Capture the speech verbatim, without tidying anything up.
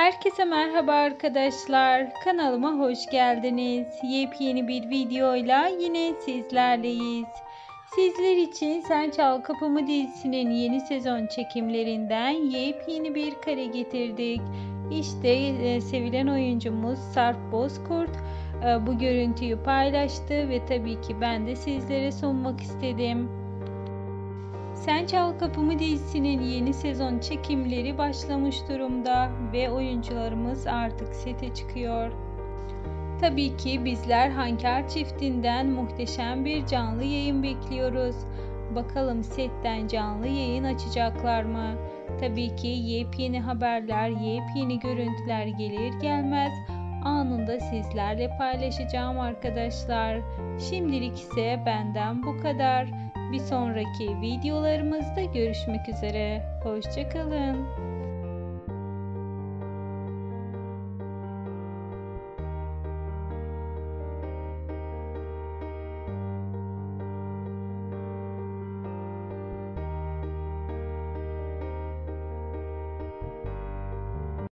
Herkese merhaba arkadaşlar. Kanalıma hoş geldiniz. Yepyeni bir videoyla yine sizlerleyiz. Sizler için Sen Çal Kapımı dizisinin yeni sezon çekimlerinden yepyeni bir kare getirdik. İşte e, sevilen oyuncumuz Sarp Bozkurt e, bu görüntüyü paylaştı ve tabii ki ben de sizlere sunmak istedim. Sen Çal Kapımı dizisinin yeni sezon çekimleri başlamış durumda ve oyuncularımız artık sete çıkıyor. Tabii ki bizler Hanker çiftinden muhteşem bir canlı yayın bekliyoruz. Bakalım setten canlı yayın açacaklar mı? Tabii ki yepyeni haberler, yepyeni görüntüler gelir gelmez anında sizlerle paylaşacağım arkadaşlar. Şimdilik ise benden bu kadar. Bir sonraki videolarımızda görüşmek üzere. Hoşça kalın.